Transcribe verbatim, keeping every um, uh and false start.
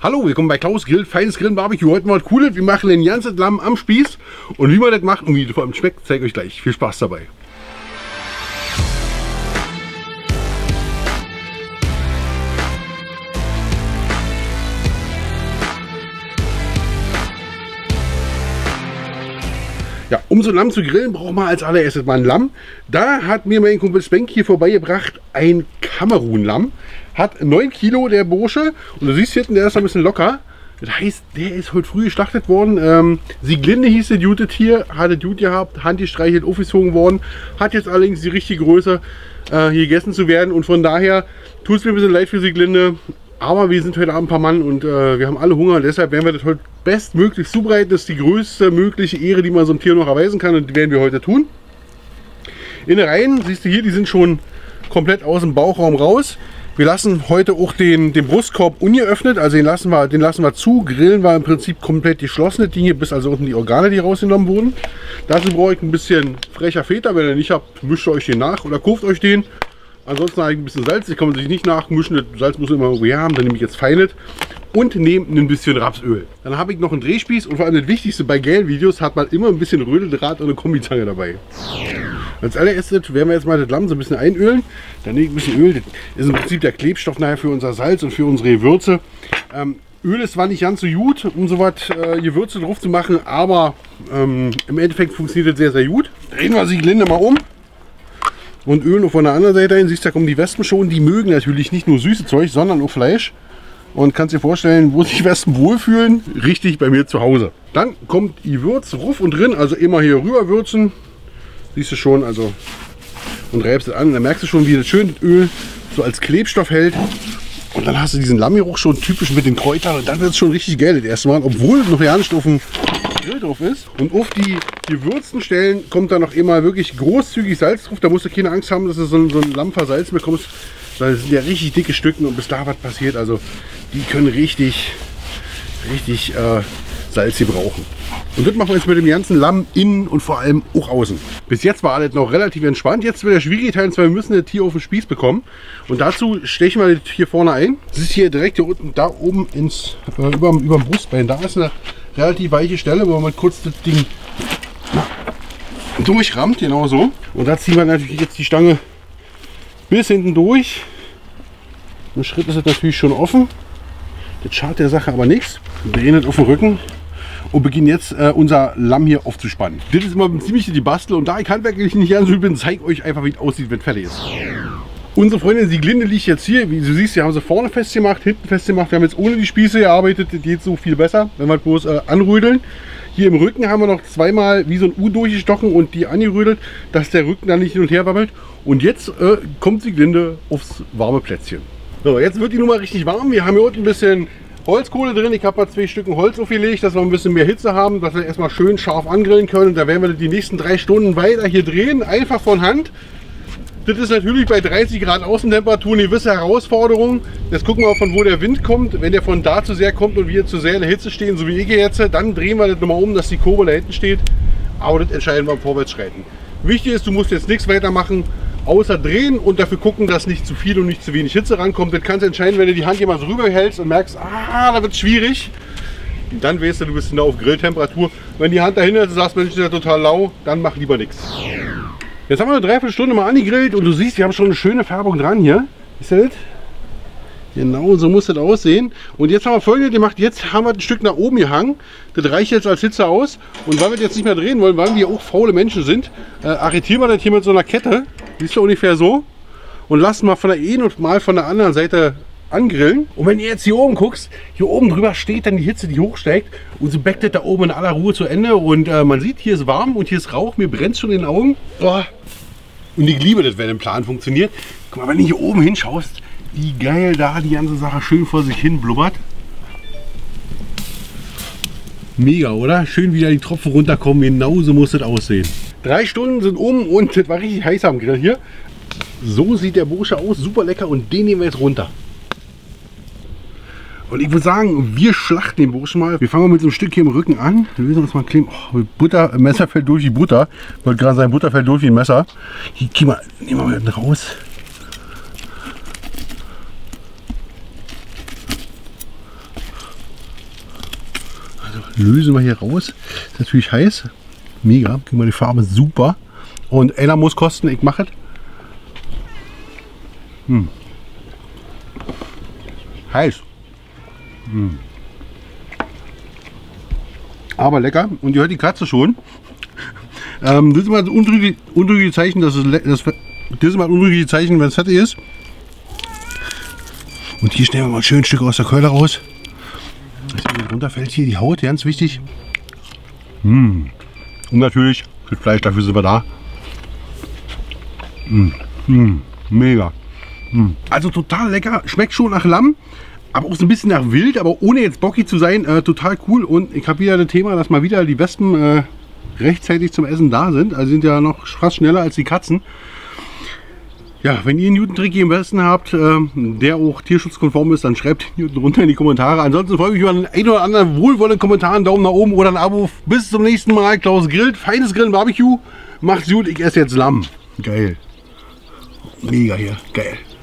Hallo, willkommen bei Klaus Grill, feines Grillen, Barbecue. Heute mal was Cooles. Wir machen den ganzen Lamm am Spieß. Und wie man das macht und wie das vor allem schmeckt, zeige ich euch gleich. Viel Spaß dabei. Ja, um so ein Lamm zu grillen, braucht man als allererstes mal ein Lamm. Da hat mir mein Kumpel Spank hier vorbeigebracht ein Kamerun-Lamm. Hat neun Kilo der Bursche und du siehst hinten, der ist ein bisschen locker. Das heißt, der ist heute früh geschlachtet worden. Ähm, Sieglinde hieß der gute Tier, hatte Dude gehabt, Hand gestreichelt, aufgezogen worden. Hat jetzt allerdings die richtige Größe, äh, hier gegessen zu werden. Und von daher tut es mir ein bisschen leid für Sieglinde. Aber wir sind heute Abend ein paar Mann und äh, wir haben alle Hunger. Deshalb werden wir das heute bestmöglich zubereiten. Das ist die größte mögliche Ehre, die man so einem Tier noch erweisen kann. Und die werden wir heute tun. Innereien, siehst du hier, die sind schon komplett aus dem Bauchraum raus. Wir lassen heute auch den, den Brustkorb ungeöffnet, also den lassen, wir, den lassen wir zu. Grillen war im Prinzip komplett geschlossen, das Ding hier, bis also unten die Organe, die rausgenommen wurden. Dazu brauche ich ein bisschen frecher Feta, wenn ihr nicht habt, mischt euch den nach oder kauft euch den. Ansonsten habe ich ein bisschen Salz, die kann man sich nicht nachmischen, das Salz muss man immer irgendwo haben, dann nehme ich jetzt Feinet und nehme ein bisschen Rapsöl. Dann habe ich noch einen Drehspieß und vor allem das Wichtigste bei Gel-Videos hat man immer ein bisschen Rödeldraht und eine Kombizange dabei. Als allererstes werden wir jetzt mal das Lamm so ein bisschen einölen. Dann nehme ich ein bisschen Öl, das ist im Prinzip der Klebstoff nachher für unser Salz und für unsere Gewürze. Ähm, Öl ist zwar nicht ganz so gut, um so was äh, Gewürze drauf zu machen, aber ähm, im Endeffekt funktioniert das sehr, sehr gut. Drehen wir die Glinde mal um. Und ölen auch von der anderen Seite hin. Siehst du, da kommen die Wespen schon. Die mögen natürlich nicht nur süße Zeug, sondern auch Fleisch. Und kannst dir vorstellen, wo sich Wespen wohlfühlen, richtig bei mir zu Hause. Dann kommt die Würz ruf und drin, also immer hier rüber würzen. Siehst du schon, also und reibst es an. Dann merkst du schon, wie das schön das Öl so als Klebstoff hält. Und dann hast du diesen Lammgeruch schon typisch mit den Kräutern. Und dann wird es schon richtig geil das erste Mal, obwohl noch ja nicht auf dem Grill drauf ist. Und auf die gewürzten Stellen kommt dann noch immer wirklich großzügig Salz drauf. Da musst du keine Angst haben, dass du so ein, so ein Lamm versalzen bekommst. Das sind ja richtig dicke Stücken und bis da was passiert. Also die können richtig, richtig äh, Salz gebrauchen. Und das machen wir jetzt mit dem ganzen Lamm innen und vor allem auch außen. Bis jetzt war alles noch relativ entspannt. Jetzt wird der schwierige Teil, und zwar wir müssen das Tier auf den Spieß bekommen. Und dazu stechen wir das hier vorne ein. Das ist hier direkt hier unten, da oben ins, äh, über, über dem Brustbein. Da ist eine relativ weiche Stelle, wo man kurz das Ding durchrammt, genau so. Und da ziehen wir natürlich jetzt die Stange bis hinten durch. Ein Schritt ist das natürlich schon offen. Das schadet der Sache aber nichts. Wir drehen das auf den Rücken und beginnen jetzt äh, unser Lamm hier aufzuspannen. Das ist immer ziemlich die Bastel und da ich handwerklich nicht ganz so bin, zeige ich euch einfach, wie es aussieht, wenn es fertig ist. Unsere Freundin Sieglinde liegt jetzt hier. Wie du siehst, wir haben sie vorne festgemacht, hinten festgemacht. Wir haben jetzt ohne die Spieße gearbeitet. Das geht so viel besser, wenn wir bloß äh, anrödeln. Hier im Rücken haben wir noch zweimal wie so ein U durchgestochen und die angerödelt, dass der Rücken dann nicht hin und her wabbelt. Und jetzt äh, kommt Sieglinde aufs warme Plätzchen. So, jetzt wird die Nummer richtig warm. Wir haben hier unten ein bisschen Holzkohle drin. Ich habe mal zwei Stücken Holz aufgelegt, dass wir ein bisschen mehr Hitze haben, dass wir erstmal schön scharf angrillen können. Und da werden wir die nächsten drei Stunden weiter hier drehen, einfach von Hand. Das ist natürlich bei dreißig Grad Außentemperatur eine gewisse Herausforderung. Jetzt gucken wir, von wo der Wind kommt. Wenn der von da zu sehr kommt und wir zu sehr in der Hitze stehen, so wie ich jetzt, dann drehen wir das nochmal um, dass die Kurbel da hinten steht. Aber das entscheiden wir im Vorwärtsschreiten. Wichtig ist, du musst jetzt nichts weiter machen, außer drehen und dafür gucken, dass nicht zu viel und nicht zu wenig Hitze rankommt. Das kannst du entscheiden, wenn du die Hand hier mal so rüber hältst und merkst, ah, da wird es schwierig. Dann weißt du, du bist genau auf Grilltemperatur. Wenn die Hand dahinter ist und sagst, Mensch, ist ja total lau, dann mach lieber nichts. Jetzt haben wir eine Dreiviertelstunde mal angegrillt und du siehst, wir haben schon eine schöne Färbung dran hier. Ist das? Genau, so muss das aussehen. Und jetzt haben wir Folgendes gemacht. Jetzt haben wir ein Stück nach oben gehangen. Das reicht jetzt als Hitze aus. Und weil wir das jetzt nicht mehr drehen wollen, weil wir auch faule Menschen sind, äh, arretieren wir das hier mit so einer Kette. Siehst du, ungefähr so. Und lassen mal von der einen und mal von der anderen Seite angrillen. Und wenn ihr jetzt hier oben guckst, hier oben drüber steht dann die Hitze, die hochsteigt. Und so backt das da oben in aller Ruhe zu Ende. Und äh, man sieht, hier ist warm und hier ist Rauch. Mir brennt schon in den Augen. Oh. Und ich liebe das, wenn ein Plan funktioniert. Guck mal, wenn du hier oben hinschaust, wie geil da die ganze Sache schön vor sich hin blubbert. Mega, oder? Schön, wie da die Tropfen runterkommen. Genauso muss das aussehen. Drei Stunden sind um und das war richtig heiß am Grill hier. So sieht der Bursche aus. Super lecker. Und den nehmen wir jetzt runter. Und ich würde sagen, wir schlachten den Burschen mal. Wir fangen mal mit so einem Stück hier im Rücken an. Wir müssen uns mal kleben. Oh, Butter, Messer fällt durch wie Butter. Ich wollte gerade sagen, Butter fällt durch wie ein Messer. Hier, geh mal, nehmen wir mal den raus. lösen wir hier raus. Ist natürlich heiß. Mega. Guck mal, die Farbe super. Und einer muss kosten, ich mache es. Hm. Heiß. Hm. Aber lecker. Und ihr hört die Katze schon. Ähm, das ist mal ein untrügliches untrügliche Zeichen, dass es das, das ist mal ein untrügliches Zeichen, wenn es fertig ist. Und hier schneiden wir mal schön ein Stück aus der Keule raus. Dass runterfällt hier die Haut, ganz wichtig. Mmh. Und natürlich für Fleisch, dafür sind wir da. Mmh. Mmh. Mega. Mmh. Also total lecker, schmeckt schon nach Lamm, aber auch so ein bisschen nach Wild, aber ohne jetzt bockig zu sein. Äh, total cool. Und ich habe wieder das Thema, dass mal wieder die Wespen äh, rechtzeitig zum Essen da sind. Also sind ja noch fast schneller als die Katzen. Ja, wenn ihr einen Newton-Trick im Westen habt, äh, der auch tierschutzkonform ist, dann schreibt Newton runter in die Kommentare. Ansonsten freue ich mich über einen ein oder anderen wohlwollenden Kommentar, einen Daumen nach oben oder ein Abo. Bis zum nächsten Mal. Klaus grillt, feines Grillen, Barbecue. Macht's gut, ich esse jetzt Lamm. Geil. Mega hier, geil.